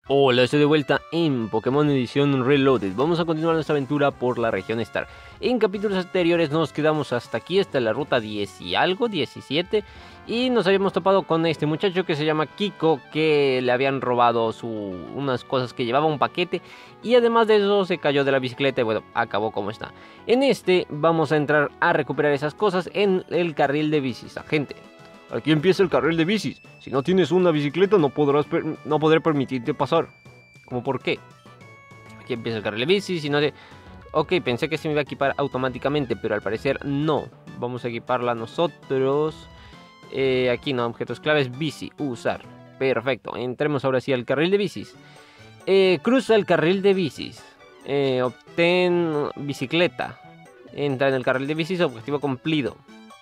Hola, estoy de vuelta en Pokémon Edición Reloaded. Vamos a continuar nuestra aventura por la región Star. En capítulos anteriores nos quedamos hasta aquí, hasta la ruta 10 y algo, 17. Y nos habíamos topado con este muchacho que se llama Kiko, que le habían robado unas cosas que llevaba un paquete. Y además de eso se cayó de la bicicleta y bueno, acabó como está. En este vamos a entrar a recuperar esas cosas en el carril de bicis, agente. Aquí empieza el carril de bicis. Si no tienes una bicicleta no podré permitirte pasar. ¿Cómo por qué? Aquí empieza el carril de bicis. Si no te... Ok, pensé que se me iba a equipar automáticamente, pero al parecer no. Vamos a equiparla nosotros. Aquí no, objetos claves, bici, usar. Perfecto, entremos ahora sí al carril de bicis. Cruza el carril de bicis. Obtén bicicleta. Entra en el carril de bicis, objetivo cumplido.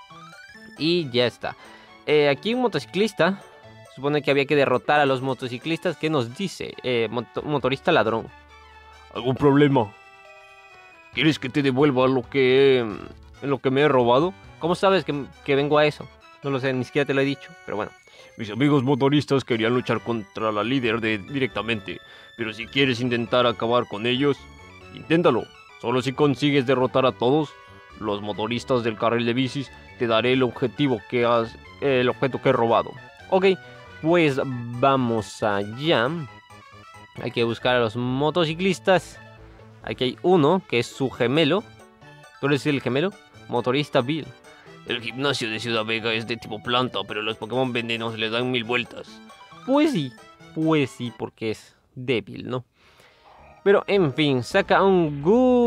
Y ya está. Aquí un motociclista. Supone que había que derrotar a los motociclistas. ¿Qué nos dice? Motorista ladrón. ¿Algún problema? ¿Quieres que te devuelva lo que me he robado? ¿Cómo sabes que vengo a eso? No lo sé, ni siquiera te lo he dicho, pero bueno. Mis amigos motoristas querían luchar contra la líder directamente. Pero si quieres intentar acabar con ellos, inténtalo. Solo si consigues derrotar a todos los motoristas del carril de bicis, te daré el objeto que he robado. Ok, pues vamos allá. Hay que buscar a los motociclistas. Aquí hay uno que es su gemelo. ¿Tú eres el gemelo? Motorista Bill. El gimnasio de Ciudad Vega es de tipo planta, pero los Pokémon venenos le dan 1000 vueltas. Pues sí, porque es débil, ¿no? Pero en fin, saca un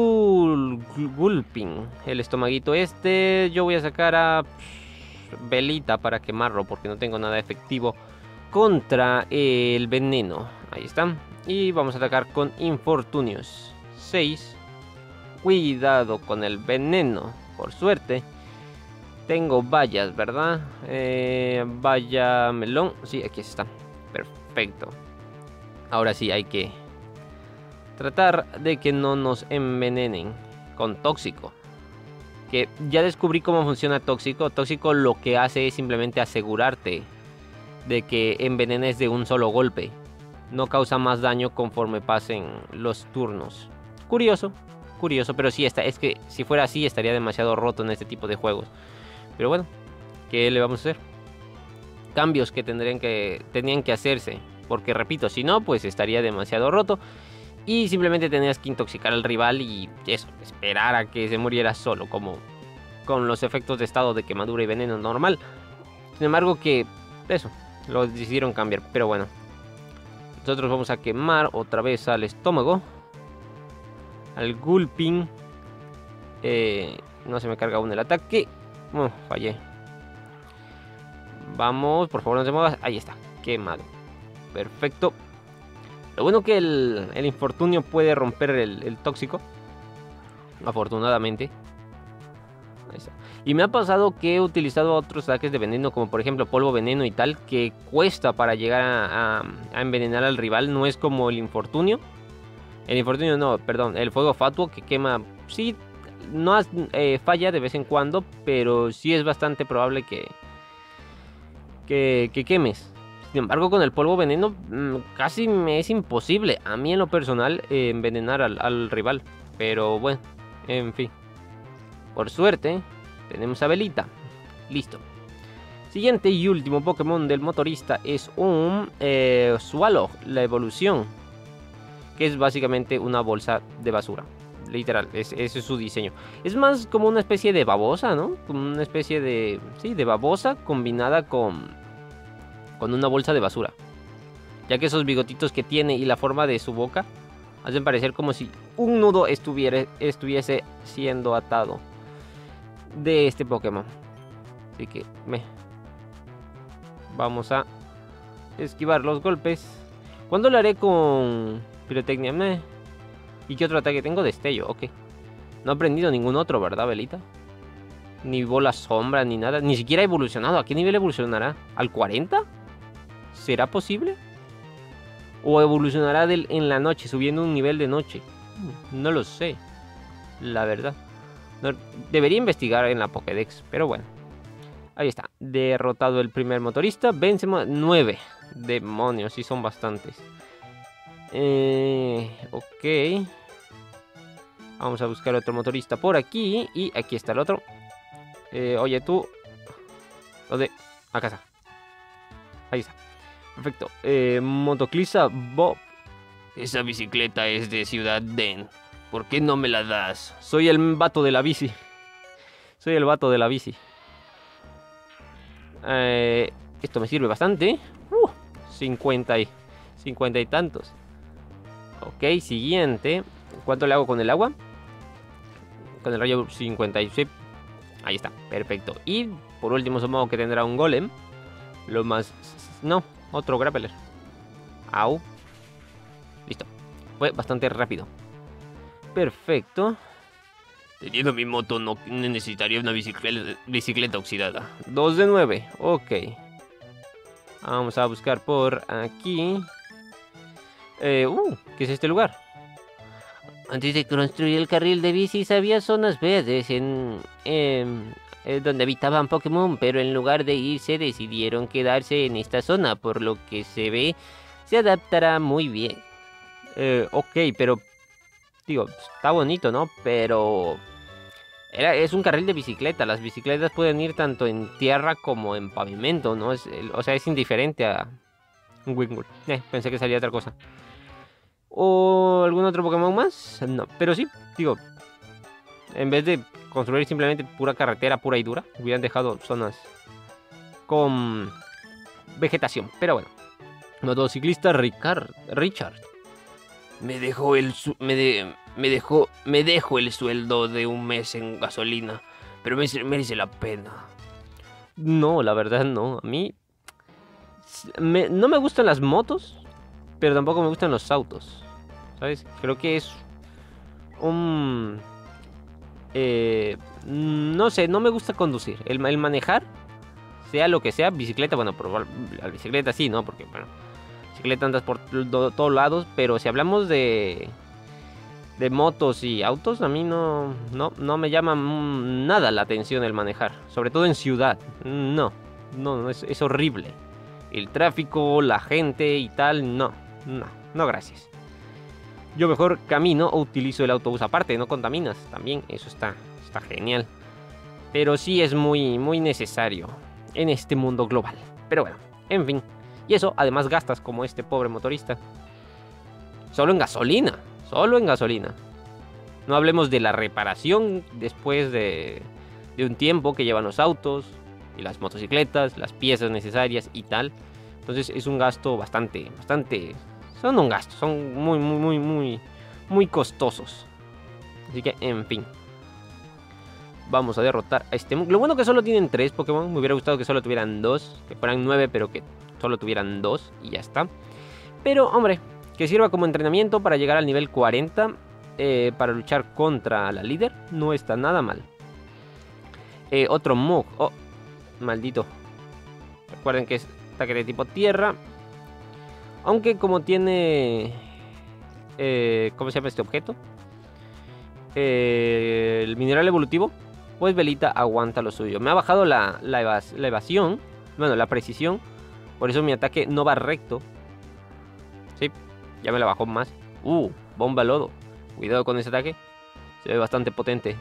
Gulping. El estomaguito este. Yo voy a sacar a Velita para quemarlo, porque no tengo nada efectivo contra el veneno. Ahí está. Y vamos a atacar con Infortunios. 6. Cuidado con el veneno. Por suerte. Tengo vallas, ¿verdad? Valla melón. Sí, aquí está. Perfecto. Ahora sí, hay que tratar de que no nos envenenen con tóxico. Que ya descubrí cómo funciona tóxico. Tóxico lo que hace es simplemente asegurarte de que envenenes de un solo golpe. No causa más daño conforme pasen los turnos. Curioso, pero sí está. Es que si fuera así estaría demasiado roto en este tipo de juegos. Pero bueno, ¿qué le vamos a hacer? Cambios que tenían que hacerse. Porque repito, si no, pues estaría demasiado roto. Y simplemente tenías que intoxicar al rival y eso, esperar a que se muriera solo, como con los efectos de estado de quemadura y veneno normal. Sin embargo que eso, lo decidieron cambiar, pero bueno. Nosotros vamos a quemar otra vez al estómago. Al Gulping. No se me carga aún el ataque. Fallé. Vamos, por favor no se muevas. Ahí está, quemado. Perfecto. Lo bueno que el infortunio puede romper el tóxico. Afortunadamente. Ahí está. Y me ha pasado que he utilizado otros ataques de veneno, como por ejemplo polvo veneno y tal, que cuesta para llegar a envenenar al rival. No es como el infortunio. El infortunio no, perdón. El fuego fatuo que quema. Sí, no falla de vez en cuando, pero sí es bastante probable que quemes. Sin embargo, con el polvo veneno casi me es imposible, a mí en lo personal, envenenar al rival. Pero bueno, en fin. Por suerte, tenemos a Velita. Listo. Siguiente y último Pokémon del motorista es un Swallow, la evolución. Que es básicamente una bolsa de basura. Literal, ese es su diseño. Es más como una especie de babosa, ¿no? Como una especie de... Sí, de babosa combinada con una bolsa de basura. Ya que esos bigotitos que tiene y la forma de su boca hacen parecer como si un nudo estuviese siendo atado de este Pokémon. Así que vamos a esquivar los golpes. ¿Cuándo lo haré con pirotecnia? ¿Y qué otro ataque tengo? Destello, ok. No he aprendido ningún otro, ¿verdad, Velita? Ni bola sombra, ni nada. Ni siquiera ha evolucionado. ¿A qué nivel evolucionará? ¿Al 40? ¿Será posible? ¿O evolucionará en la noche, subiendo un nivel de noche? No lo sé, la verdad. Debería investigar en la Pokédex, pero bueno. Ahí está, derrotado el primer motorista. Vence 9. Demonios, sí son bastantes. Ok. Vamos a buscar otro motorista por aquí. Y aquí está el otro. Oye, tú. ¿Dónde? A casa. Ahí está. Perfecto. Motoclista Bob. Esa bicicleta es de Ciudad Den. ¿Por qué no me la das? Soy el vato de la bici. Soy el vato de la bici. Esto me sirve bastante. 50 y tantos. Ok, siguiente. ¿Cuánto le hago con el agua? Con el rayo 56. Ahí está, perfecto. Y por último supongo que tendrá un golem. Lo más... No, otro grappler. Au. Listo. Fue bastante rápido. Perfecto. Teniendo mi moto no necesitaría una bicicleta oxidada. 2 de 9. Ok. Vamos a buscar por aquí. ¿Qué es este lugar? Antes de construir el carril de bicis había zonas verdes donde habitaban Pokémon, pero en lugar de irse decidieron quedarse en esta zona, por lo que se ve se adaptará muy bien. Ok, pero digo, está bonito, ¿no? Pero es un carril de bicicleta. Las bicicletas pueden ir tanto en tierra como en pavimento, ¿no? O sea, es indiferente a un Wingwood. Pensé que salía otra cosa. ¿O algún otro Pokémon más? No, pero sí, digo, en vez de construir simplemente pura carretera pura y dura, hubieran dejado zonas con vegetación. Pero bueno, motociclista Richard. Me dejo el sueldo de un mes en gasolina, pero merece la pena. No, la verdad no. A mí no me gustan las motos, pero tampoco me gustan los autos. ¿Sabes? Creo que es un... no sé, no me gusta conducir. El manejar, sea lo que sea, bicicleta, bueno, la bicicleta sí, ¿no? Porque, bueno, bicicleta andas por todos lados, pero si hablamos de motos y autos, a mí no me llama nada la atención el manejar. Sobre todo en ciudad. No, es horrible. El tráfico, la gente y tal, no, gracias. Yo mejor camino o utilizo el autobús aparte, no contaminas. También eso está genial. Pero sí es muy, muy necesario en este mundo global. Pero bueno, en fin. Y eso, además gastas como este pobre motorista. Solo en gasolina. No hablemos de la reparación después de un tiempo que llevan los autos y las motocicletas, las piezas necesarias y tal. Entonces es un gasto bastante... Son un gasto, son muy costosos. Así que, en fin. Vamos a derrotar a este... Lo bueno que solo tienen 3 Pokémon. Me hubiera gustado que solo tuvieran 2. Que fueran 9, pero que solo tuvieran 2. Y ya está. Pero, hombre, que sirva como entrenamiento para llegar al nivel 40. Para luchar contra la líder. No está nada mal. Otro Muk. Oh, maldito. Recuerden que es ataque de tipo tierra. Aunque como tiene... ¿cómo se llama este objeto? El mineral evolutivo. Pues Velita aguanta lo suyo. Me ha bajado la evasión. Bueno, la precisión. Por eso mi ataque no va recto. Sí, ya me la bajó más. Bomba lodo. Cuidado con ese ataque. Se ve bastante potente.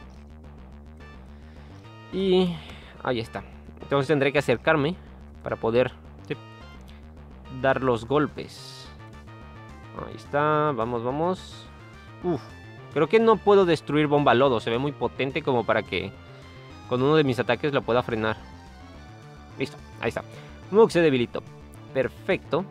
Y... ahí está. Entonces tendré que acercarme para poder... sí, dar los golpes. Ahí está, vamos. Creo que no puedo destruir bomba lodo. Se ve muy potente como para que con uno de mis ataques la pueda frenar. Listo, ahí está. Muk se debilitó. Perfecto.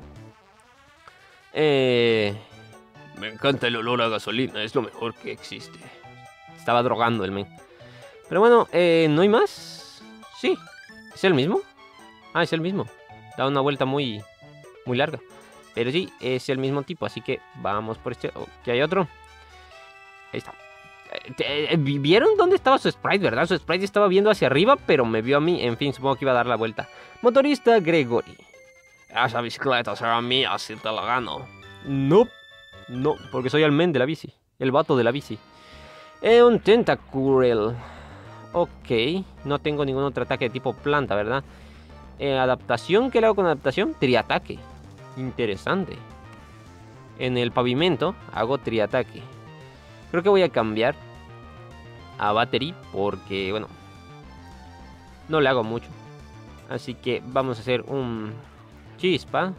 Me encanta el olor a gasolina. Es lo mejor que existe. Estaba drogando el men. Pero bueno, ¿no hay más? Sí, ¿es el mismo? Es el mismo. Da una vuelta muy larga. Pero sí, es el mismo tipo. Así que vamos por este. Que hay otro. Ahí está. ¿Vieron dónde estaba su sprite, verdad? Su sprite estaba viendo hacia arriba, pero me vio a mí. En fin, supongo que iba a dar la vuelta. Motorista Gregory. Esa bicicleta será mía si te la gano. No, porque soy el men de la bici. El vato de la bici. Un Tentacruel. Ok, no tengo ningún otro ataque de tipo planta, ¿verdad? Adaptación, ¿qué le hago con adaptación? Triataque. Interesante. en el pavimento, hago triataque. Creo que voy a cambiar a Battery porque, bueno, no le hago mucho. Así que vamos a hacer un chispa.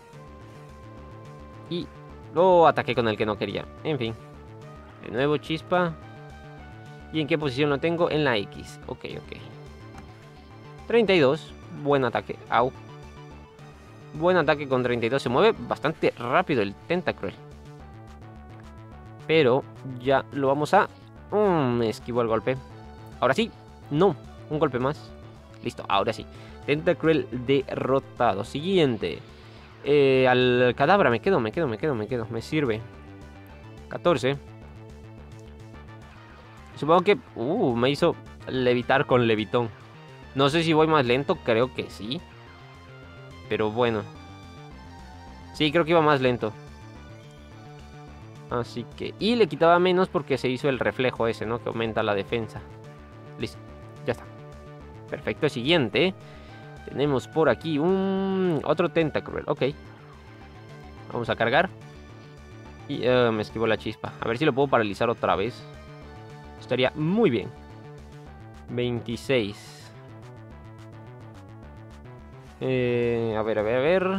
Y lo ataqué con el que no quería. En fin. De nuevo chispa. ¿Y en qué posición lo tengo? En la X. Ok. 32. Buen ataque. Au. Buen ataque con 32. Se mueve bastante rápido el Tentacruel. Pero ya lo vamos a... me esquivo el golpe. Ahora sí. No. Un golpe más. Listo. Ahora sí. Tentacruel derrotado. Siguiente. Al cadabra. Me quedo. Me sirve. 14. Supongo que... me hizo levitar con levitón. No sé si voy más lento. Creo que sí. Pero bueno. Sí, creo que iba más lento. Así que... Y le quitaba menos porque se hizo el reflejo ese, ¿no? Que aumenta la defensa. Listo. Ya está. Perfecto. Siguiente. Tenemos por aquí otro Tentacruel. Ok. Vamos a cargar. Y me esquivo la chispa. A ver si lo puedo paralizar otra vez. Estaría muy bien. 26. A ver.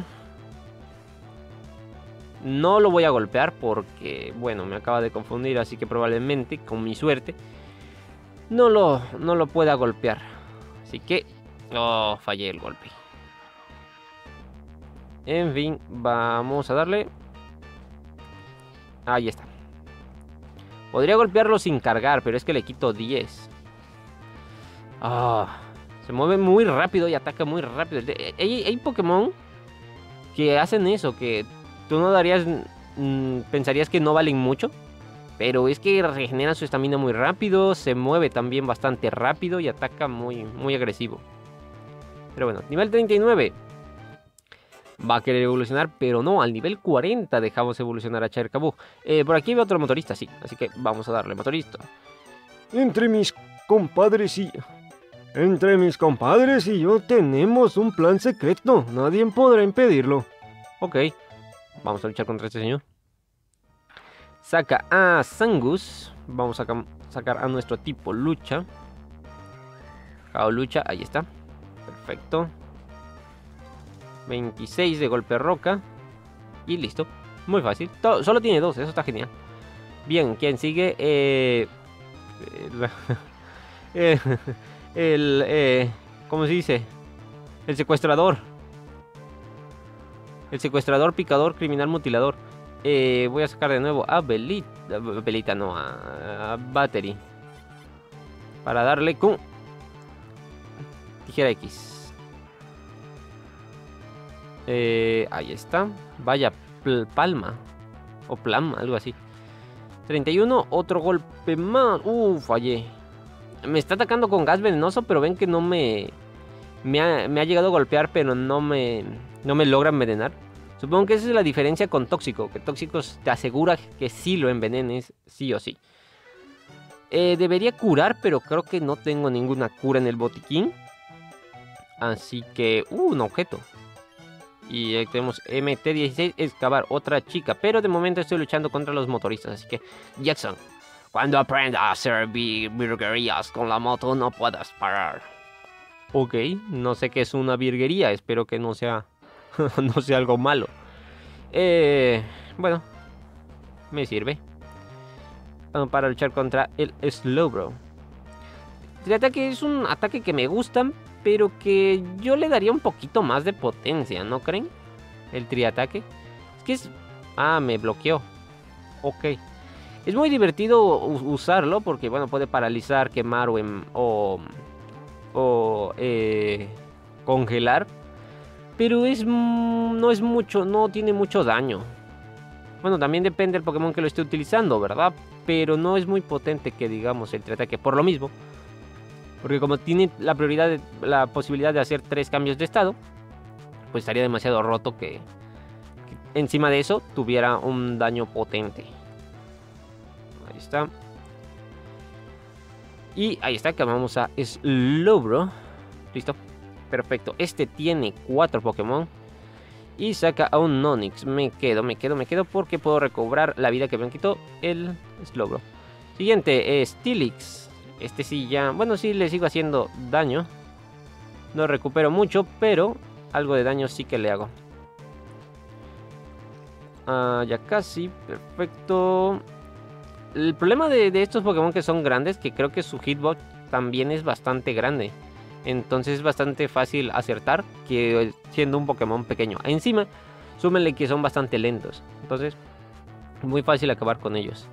No lo voy a golpear porque, bueno, me acaba de confundir. Así que probablemente, con mi suerte, no lo pueda golpear. Así que... fallé el golpe. En fin, vamos a darle. Ahí está. Podría golpearlo sin cargar, pero es que le quito 10. Se mueve muy rápido y ataca muy rápido. Hay Pokémon que hacen eso, que tú no darías... pensarías que no valen mucho. Pero es que regenera su estamina muy rápido, se mueve también bastante rápido y ataca muy agresivo. Pero bueno, nivel 39. Va a querer evolucionar, pero no, al nivel 40 dejamos evolucionar a Charcabu. Por aquí veo otro motorista, sí, así que vamos a darle motorista. Entre mis compadres y yo tenemos un plan secreto, nadie podrá impedirlo. Ok, vamos a luchar contra este señor. Saca a Zangoose. Vamos a sacar a nuestro tipo lucha. Lucha, ahí está. Perfecto. 26 de golpe roca. Y listo. Muy fácil. Solo tiene 2, eso está genial. Bien, ¿quién sigue? ¿Cómo se dice? El secuestrador. El secuestrador, picador, criminal, mutilador. Voy a sacar de nuevo a Belita, no, a Battery. Para darle con tijera X. Ahí está. Vaya palma. O plama, algo así. 31, otro golpe más. Fallé. Me está atacando con gas venenoso, pero ven que no me ha llegado a golpear, pero no me logra envenenar. Supongo que esa es la diferencia con tóxico, que tóxicos te asegura que sí lo envenenes, sí o sí. Debería curar, pero creo que no tengo ninguna cura en el botiquín. Así que, un objeto. Y tenemos MT-16, excavar otra chica. Pero de momento estoy luchando contra los motoristas, así que, Jackson, cuando aprenda a hacer virguerías con la moto no puedas parar. Ok, no sé qué es una virguería, espero que no sea... no sea algo malo. Bueno, me sirve para luchar contra el Slowbro. El ataque es un ataque que me gusta, pero que yo le daría un poquito más de potencia, ¿no creen? El triataque. Es que es... me bloqueó. Ok. Es muy divertido usarlo porque, bueno, puede paralizar, quemar o congelar. Pero no es mucho, no tiene mucho daño. Bueno, también depende del Pokémon que lo esté utilizando, ¿verdad? Pero no es muy potente que digamos el triataque por lo mismo. Porque como tiene la posibilidad de hacer 3 cambios de estado, pues estaría demasiado roto que encima de eso tuviera un daño potente. Ahí está. Y ahí está, que vamos a Slowbro. Listo. Perfecto, este tiene 4 Pokémon. Y saca a un Onix. Me quedo porque puedo recobrar la vida que me quitó el Slowbro. Siguiente, Steelix. Este sí ya... Bueno, sí le sigo haciendo daño. No recupero mucho, pero algo de daño sí que le hago. Ya casi, perfecto. El problema de estos Pokémon que son grandes, que creo que su hitbox también es bastante grande. Entonces es bastante fácil acertar que siendo un Pokémon pequeño. Encima, súmenle que son bastante lentos. Entonces, muy fácil acabar con ellos.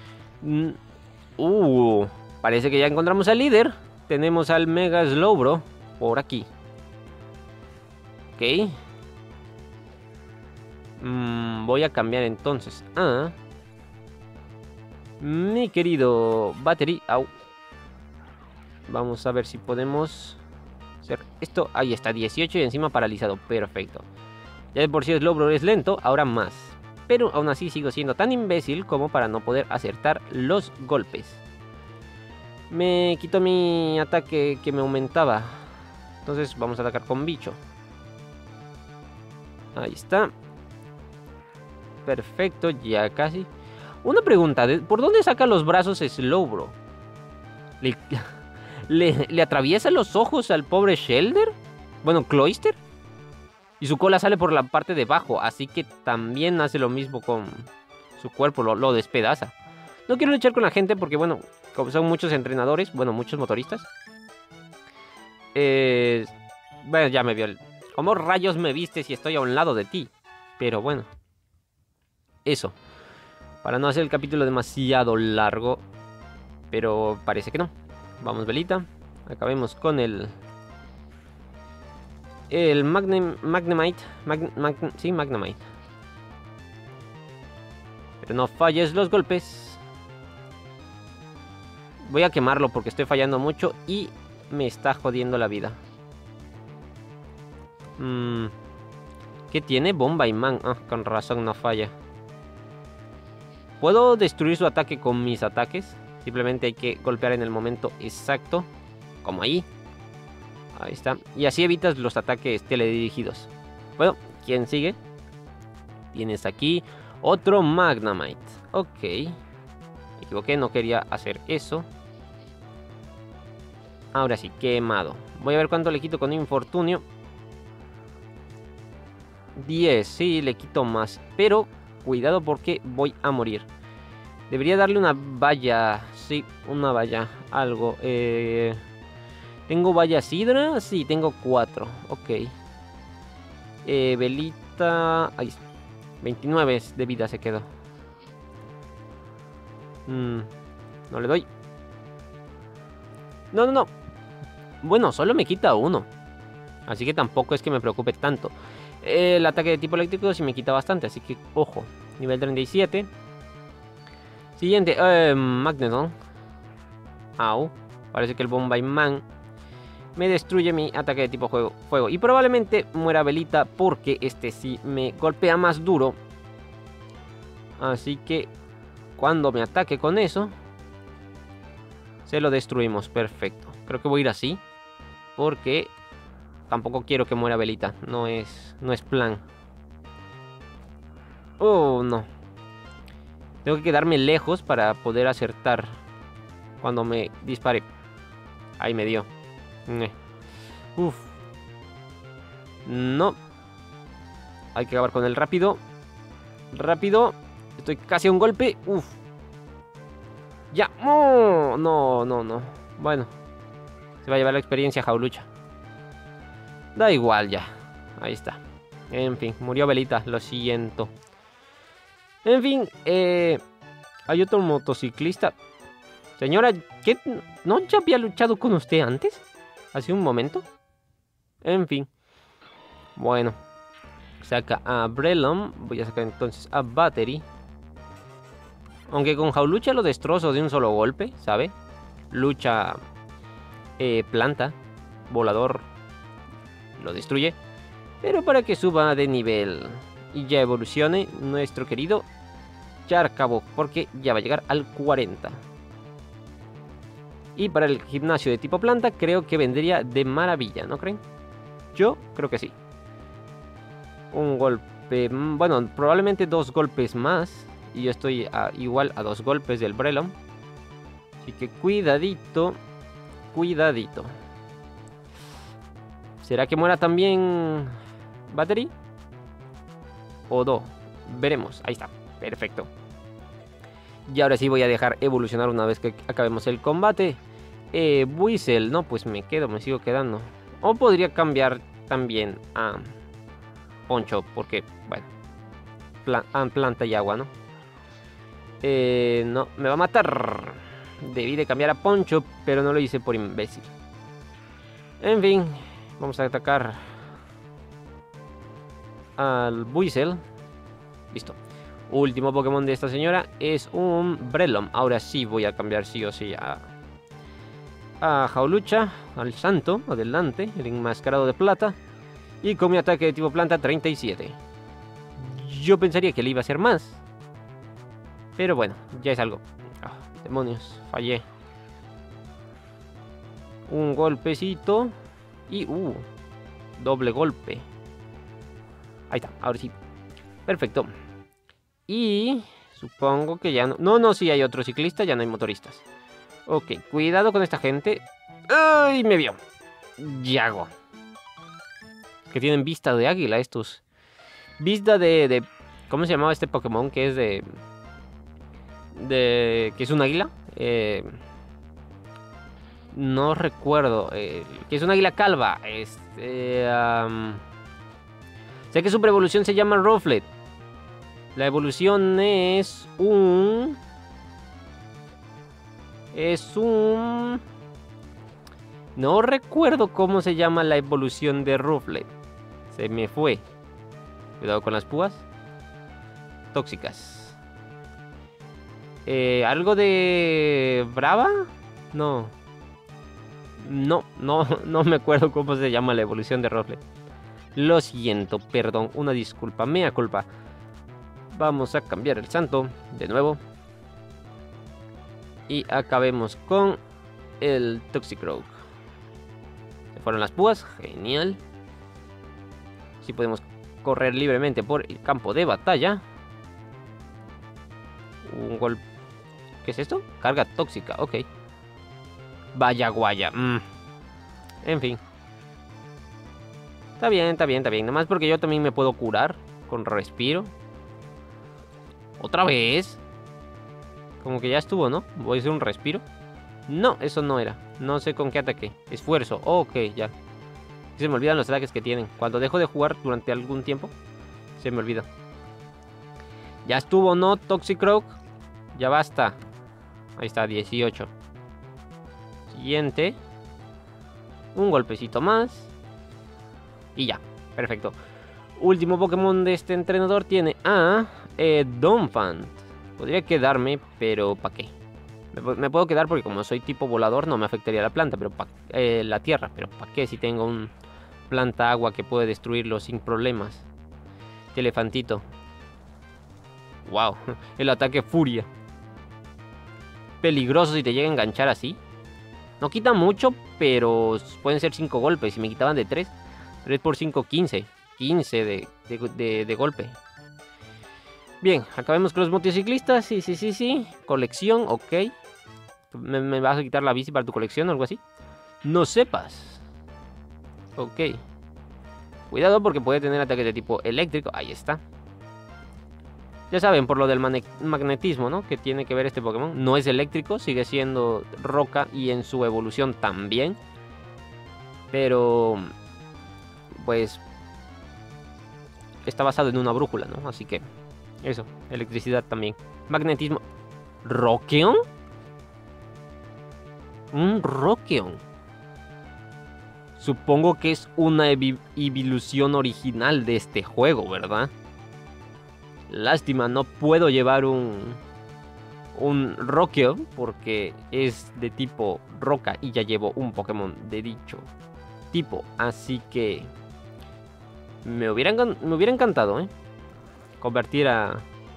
Parece que ya encontramos al líder. Tenemos al Mega Slowbro por aquí. Ok. Voy a cambiar entonces a mi querido Battery. Au. Vamos a ver si podemos hacer esto. Ahí está, 18 y encima paralizado. Perfecto. Ya de por sí Slowbro es lento, ahora más. Pero aún así sigo siendo tan imbécil como para no poder acertar los golpes. Me quitó mi ataque que me aumentaba. Entonces vamos a atacar con bicho. Ahí está. Perfecto, ya casi. Una pregunta, ¿por dónde saca los brazos Slowbro? ¿Le atraviesa los ojos al pobre Shellder? Bueno, Cloyster. Y su cola sale por la parte de abajo, así que también hace lo mismo con su cuerpo, lo despedaza. No quiero luchar con la gente porque, bueno, como son muchos entrenadores, bueno, muchos motoristas. Bueno, ya me vio. ¿Cómo rayos me viste si estoy a un lado de ti? Pero bueno. Eso. Para no hacer el capítulo demasiado largo. Pero parece que no. Vamos, velita. Acabemos con el Magnemite. Sí, Magnemite. Pero no falles los golpes. Voy a quemarlo porque estoy fallando mucho y me está jodiendo la vida. ¿Qué tiene? Bomba y man. Con razón no falla. ¿Puedo destruir su ataque con mis ataques? Simplemente hay que golpear en el momento exacto. Como ahí. Ahí está. Y así evitas los ataques teledirigidos. Bueno, ¿quién sigue? Tienes aquí otro Magnemite. Ok. Me equivoqué, no quería hacer eso. Ahora sí, quemado. Voy a ver cuánto le quito con Infortunio. 10, sí, le quito más. Pero cuidado porque voy a morir. Debería darle una valla. Sí, una valla. Algo. ¿Tengo valla sidra? Sí, tengo 4. Ok. Velita. Ahí está. 29 de vida se quedó. No le doy. No. Bueno, solo me quita 1. Así que tampoco es que me preocupe tanto. El ataque de tipo eléctrico sí me quita bastante. Así que, ojo. Nivel 37. Siguiente. Magneton. Au. Parece que el Bombay-Man me destruye mi ataque de tipo fuego. Y probablemente muera Velita porque este sí me golpea más duro. Así que cuando me ataque con eso, se lo destruimos. Perfecto. Creo que voy a ir así. Porque tampoco quiero que muera Velita. No es plan. Oh, no. Tengo que quedarme lejos para poder acertar cuando me dispare. Ahí me dio. Uf. No. Hay que acabar con él rápido. Rápido. Estoy casi a un golpe. Uf. Ya. Oh, no. Bueno. Se va a llevar la experiencia Jaulucha. Da igual ya. Ahí está. En fin, murió Velita. Lo siento. En fin. Hay otro motociclista. Señora, ¿qué? ¿No ya había luchado con usted antes? ¿Hace un momento? En fin. Bueno. Saca a Breloom. Voy a sacar entonces a Battery. Aunque con Jaulucha lo destrozo de un solo golpe, ¿sabe? Lucha planta. Volador. Lo destruye. Pero para que suba de nivel y ya evolucione nuestro querido Charcaboc. Porque ya va a llegar al 40. Y para el gimnasio de tipo planta creo que vendría de maravilla, ¿no creen? Yo creo que sí. Un golpe... Bueno, probablemente 2 golpes más. Y yo estoy igual a 2 golpes del Breloom. Así que cuidadito. Cuidadito. ¿Será que muera también Battery? ¿O no? Veremos. Ahí está. Perfecto. Y ahora sí voy a dejar evolucionar una vez que acabemos el combate. Buizel, no, pues me sigo quedando. O podría cambiar también a Poncho, porque, bueno, planta y agua, ¿no? No, me va a matar. Debí de cambiar a Poncho, pero no lo hice por imbécil. En fin, vamos a atacar al Buizel. Listo. Último Pokémon de esta señora es un Breloom. Ahora sí voy a cambiar sí o sí a Jaulucha, al santo, adelante, el enmascarado de plata. Y con mi ataque de tipo planta 37. Yo pensaría que le iba a hacer más, pero bueno, ya es algo. Demonios, fallé. Un golpecito. Y doble golpe. Ahí está, ahora sí. Perfecto. Y supongo que ya no... No, sí hay otro ciclista, ya no hay motoristas. Ok, cuidado con esta gente. ¡Ay! Me vio. Yago. Que tienen vista de águila estos. Vista de... ¿Cómo se llamaba este Pokémon? Que es de... que es un águila. No recuerdo. Que es un águila calva. Sé que su evolución se llama Rufflet. La evolución es un... No recuerdo cómo se llama la evolución de Rufflet. Se me fue. Cuidado con las púas. Tóxicas. ¿Algo de... Brava? No. No me acuerdo cómo se llama la evolución de Rufflet. Lo siento, perdón. Una disculpa, mea culpa. Vamos a cambiar el santo de nuevo. Y acabemos con el Toxicroak. Se fueron las púas, genial. Así podemos correr libremente por el campo de batalla. Un golpe. ¿Qué es esto? Carga tóxica, ok. Vaya guaya. En fin. Está bien. Nada más porque yo también me puedo curar con respiro. ¿Otra vez? Como que ya estuvo, ¿no? ¿Voy a hacer un respiro? No, eso no era. No sé con qué ataque. Esfuerzo. Ok, ya. Se me olvidan los ataques que tienen. Cuando dejo de jugar durante algún tiempo, se me olvida. Ya estuvo, ¿no? Toxicroak. Ya basta. Ahí está, 18. Siguiente. Un golpecito más. Y ya, perfecto. Último Pokémon de este entrenador tiene a Donphan. Podría quedarme, pero ¿para qué? Me puedo quedar porque como soy tipo volador no me afectaría la planta, pero la tierra. Pero ¿para qué si tengo un planta agua que puede destruirlo sin problemas? Este elefantito. Wow, el ataque furia. Peligroso si te llega a enganchar así. No quita mucho, pero pueden ser 5 golpes. Si me quitaban de 3, 3 por 5, 15. 15 de golpe. Bien, acabemos con los motociclistas. Sí. Colección, ok. ¿Me vas a quitar la bici para tu colección o algo así? No sepas. Ok. Cuidado porque puede tener ataques de tipo eléctrico. Ahí está. Ya saben, por lo del magnetismo, ¿no? Que tiene que ver este Pokémon. No es eléctrico, sigue siendo roca y en su evolución también. Pero... pues... está basado en una brújula, ¿no? Así que... eso, electricidad también. Magnetismo. ¿Rokeon? Un Rokeon. Supongo que es una evolución original de este juego, ¿verdad? Lástima, no puedo llevar un Rokeon porque es de tipo roca y ya llevo un Pokémon de dicho tipo. Así que me hubiera encantado, convertir a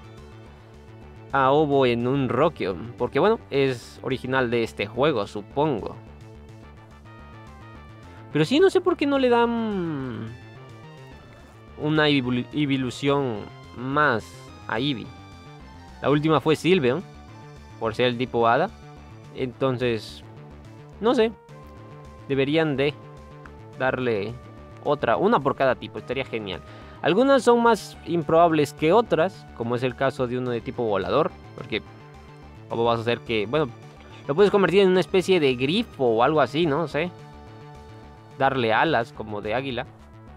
Obo en un Rokeon, porque bueno, es original de este juego, supongo. Pero sí, no sé por qué no le dan una evolución más a Eevee. La última fue Sylveon, por ser el tipo Hada. Entonces, no sé, deberían de darle otra, una por cada tipo, estaría genial. Algunas son más improbables que otras, como es el caso de uno de tipo volador, porque ¿cómo vas a hacer que, bueno, lo puedes convertir en una especie de grifo o algo así, no sé? Darle alas como de águila.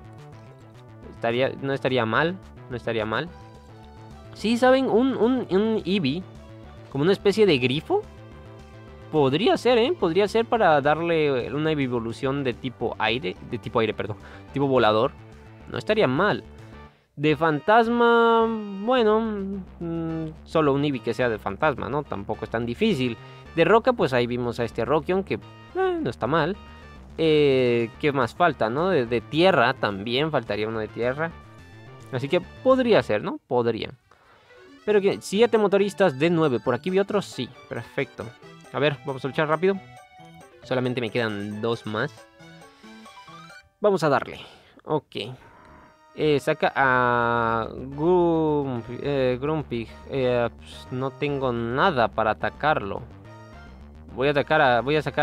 No estaría mal, no estaría mal. Sí, ¿saben? Un Eevee, como una especie de grifo. Podría ser, ¿eh? Podría ser para darle una evolución de tipo aire, perdón, tipo volador. No estaría mal. De fantasma, bueno, solo un Eevee que sea de fantasma, ¿no? Tampoco es tan difícil. De roca, pues ahí vimos a este Rockion que no está mal. ¿Qué más falta, no? De tierra también faltaría uno de tierra. Así que podría ser, ¿no? Podría. Pero que 7 motoristas de 9. Por aquí vi otros, sí, perfecto. A ver, vamos a luchar rápido. Solamente me quedan 2 más. Vamos a darle. Ok. Saca a Grumpig. Pues no tengo nada para atacarlo. Voy a sacar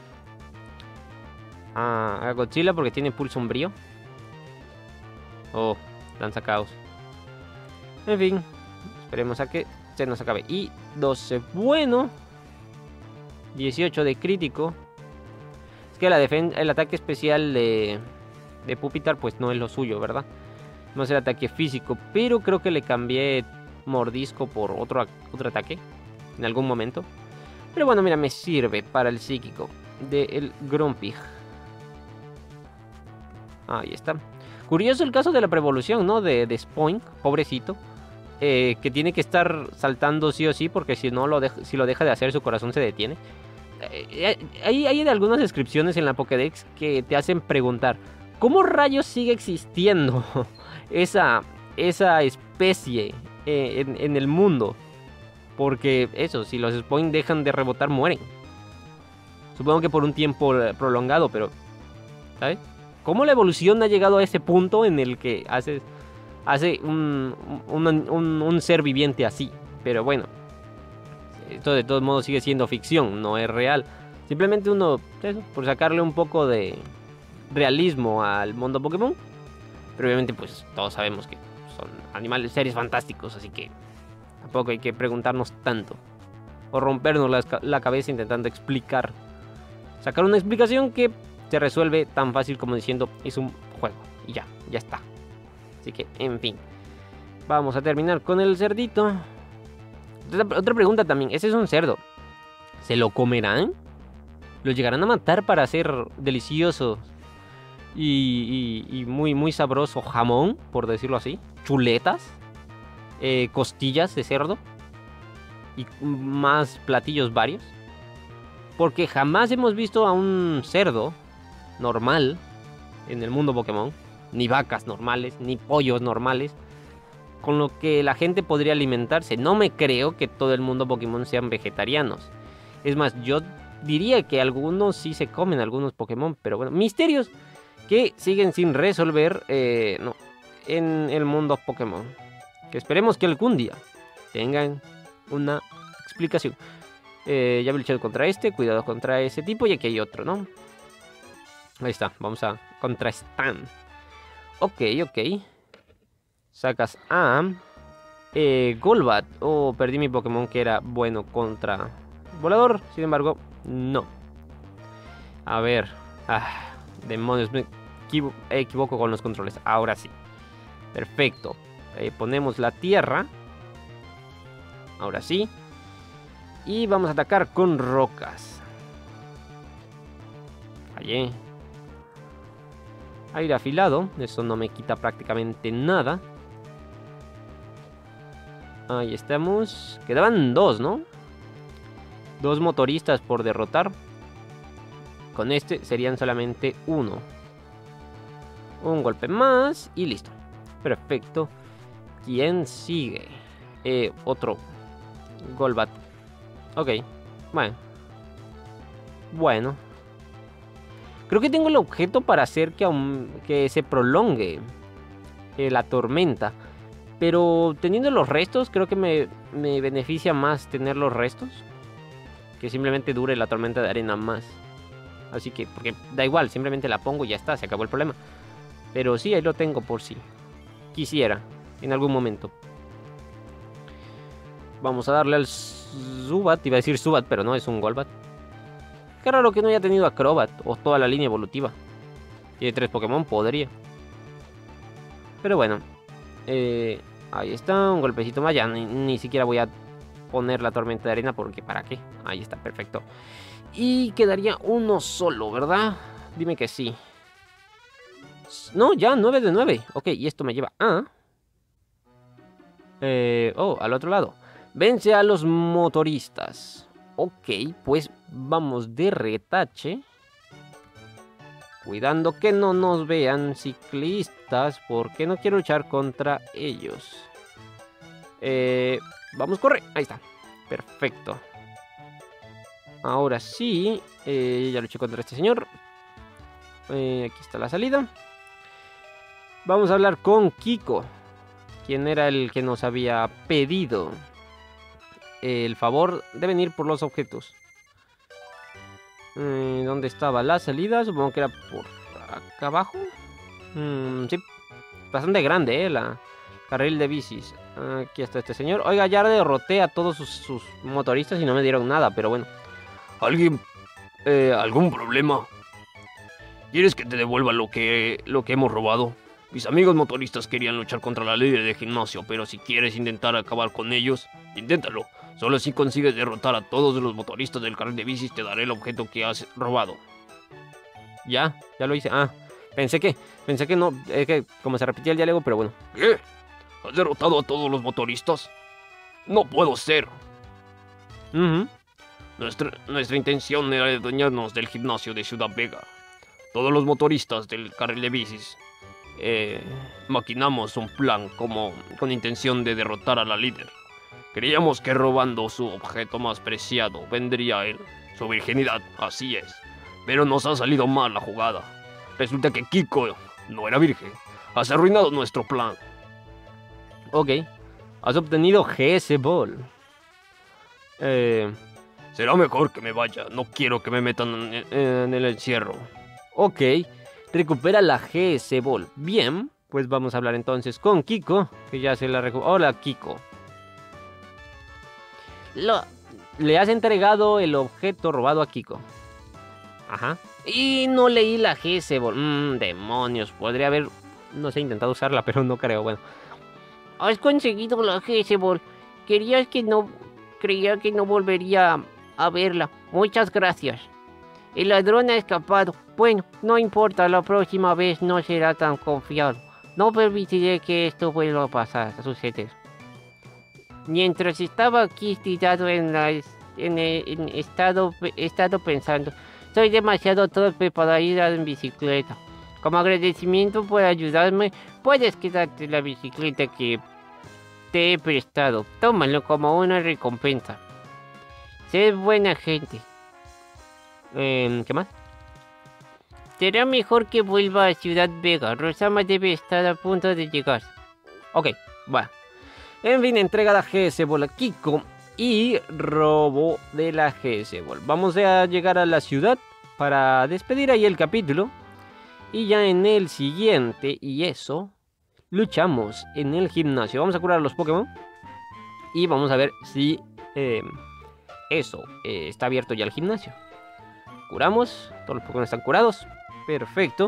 a Godzilla porque tiene pulso umbrío. Oh, lanzacaos. En fin, esperemos a que se nos acabe. Y 12, bueno. 18 de crítico. Es que el ataque especial de Pupitar pues no es lo suyo, ¿verdad? No es el ataque físico, pero creo que le cambié mordisco por otro ataque en algún momento. Pero bueno, mira, me sirve para el psíquico del Grumpig. Ahí está. Curioso el caso de la preevolución, ¿no? De Spoink, pobrecito. Que tiene que estar saltando sí o sí, porque si no si lo deja de hacer, su corazón se detiene. Hay algunas descripciones en la Pokédex que te hacen preguntar: ¿cómo rayos sigue existiendo esa especie en el mundo? Porque eso, si los Spoink dejan de rebotar, mueren. Supongo que por un tiempo prolongado, pero ¿sabes? ¿Cómo la evolución ha llegado a ese punto en el que hace un ser viviente así? Pero bueno, esto de todos modos sigue siendo ficción, no es real. Simplemente eso, por sacarle un poco de realismo al mundo Pokémon. Pero obviamente pues todos sabemos que son animales, seres fantásticos, así que tampoco hay que preguntarnos tanto o rompernos la cabeza intentando sacar una explicación que se resuelve tan fácil como diciendo es un juego y ya está. Así que, en fin, vamos a terminar con el cerdito. Otra pregunta también, ese es un cerdo, ¿se lo comerán? ¿Lo llegarán a matar para hacer delicioso y muy, muy sabroso jamón, por decirlo así? Chuletas, costillas de cerdo y más platillos varios. Porque jamás hemos visto a un cerdo normal en el mundo Pokémon, ni vacas normales, ni pollos normales, con lo que la gente podría alimentarse. No me creo que todo el mundo Pokémon sean vegetarianos. Es más, yo diría que algunos sí se comen algunos Pokémon, pero bueno, misterios que siguen sin resolver en el mundo Pokémon. Que esperemos que algún día tengan una explicación. Ya he luchado contra cuidado contra ese tipo, y aquí hay otro, ¿no? Ahí está, vamos a contra Stan. Ok. Sacas a Golbat. Oh, perdí mi Pokémon que era bueno contra Volador. Sin embargo, no. A ver. Demonios, me equivoco con los controles. Ahora sí. Perfecto. Ponemos la tierra. Ahora sí. Y vamos a atacar con rocas. Fallé. Aire afilado. Eso no me quita prácticamente nada. Ahí estamos. Quedaban 2, ¿no? 2 motoristas por derrotar. Con este serían solamente 1. Un golpe más y listo. Perfecto. ¿Quién sigue? Otro Golbat. Ok, bueno. Creo que tengo el objeto para hacer que se prolongue la tormenta. Pero teniendo los restos, creo que me beneficia más tener los restos que simplemente dure la tormenta de arena más. Así que, porque da igual, simplemente la pongo y ya está, se acabó el problema. Pero sí, ahí lo tengo por si quisiera, en algún momento. Vamos a darle al Zubat, iba a decir Zubat, pero no, es un Golbat. Qué raro que no haya tenido Acrobat o toda la línea evolutiva. Tiene 3 Pokémon, podría. Pero bueno, ahí está, un golpecito más. Ya ni siquiera voy a poner la tormenta de arena porque ¿para qué? Ahí está, perfecto. Y quedaría uno solo, ¿verdad? Dime que sí. No, ya, 9 de 9. Ok, y esto me lleva a... al otro lado. Vence a los motoristas. Ok, pues vamos de retache. Cuidando que no nos vean ciclistas, porque no quiero luchar contra ellos. Vamos, corre. Ahí está. Perfecto. Ahora sí. Ya luché contra este señor. Aquí está la salida. Vamos a hablar con Kiko, quien era el que nos había pedido el favor de venir por los objetos. ¿Dónde estaba la salida? Supongo que era por acá abajo. Sí, bastante grande, la carril de bicis. Aquí está este señor. Oiga, ya derroté a todos sus motoristas y no me dieron nada, pero bueno. ¿Algún problema? ¿Quieres que te devuelva lo que hemos robado? Mis amigos motoristas querían luchar contra la líder de gimnasio, pero si quieres intentar acabar con ellos, inténtalo. Solo si consigues derrotar a todos los motoristas del carril de bicis, te daré el objeto que has robado. Ya lo hice. Pensé que no, que como se repetía el diálogo, pero bueno. ¿Qué? ¿Has derrotado a todos los motoristas? No puedo ser. Nuestra intención era adueñarnos del gimnasio de Ciudad Vega. Todos los motoristas del carril de bicis maquinamos un plan con intención de derrotar a la líder. Creíamos que robando su objeto más preciado vendría él, su virginidad, así es. Pero nos ha salido mal la jugada. Resulta que Kiko no era virgen. Has arruinado nuestro plan. Ok, has obtenido GS Ball. Será mejor que me vaya. No quiero que me metan en el encierro. Ok, recupera la GS Ball. Bien, pues vamos a hablar entonces con Kiko, que ya se la recuperó. Hola, Kiko. Le has entregado el objeto robado a Kiko. Ajá. Y no leí la GS Ball. Demonios, podría haber, no sé, intentado usarla, pero no creo. Bueno. Has conseguido la GS Ball. Creía que no volvería a verla. Muchas gracias. El ladrón ha escapado. Bueno, no importa, la próxima vez no será tan confiado. No permitiré que esto vuelva a suceder. Mientras estaba aquí tirado he estado pensando. Soy demasiado torpe para ir en bicicleta. Como agradecimiento por ayudarme, puedes quedarte la bicicleta que te he prestado. Tómalo como una recompensa. Sé buena gente. ¿Qué más? Será mejor que vuelva a Ciudad Vega. Rosama debe estar a punto de llegar. Ok, va. En fin, entrega la GS Ball a Kiko y robo de la GS Ball. Vamos a llegar a la ciudad para despedir ahí el capítulo. Y ya en el siguiente, y eso, luchamos en el gimnasio. Vamos a curar a los Pokémon. Y vamos a ver si está abierto ya el gimnasio. Curamos, todos los Pokémon están curados. Perfecto.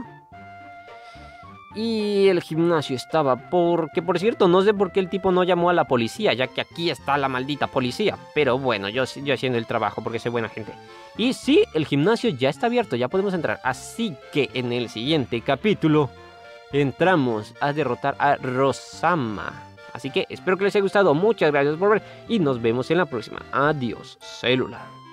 Y el gimnasio estaba porque, por cierto, no sé por qué el tipo no llamó a la policía, ya que aquí está la maldita policía. Pero bueno, yo haciendo el trabajo porque soy buena gente. Y sí, el gimnasio ya está abierto, ya podemos entrar. Así que en el siguiente capítulo entramos a derrotar a Rosama. Así que espero que les haya gustado, muchas gracias por ver y nos vemos en la próxima. Adiós, célula.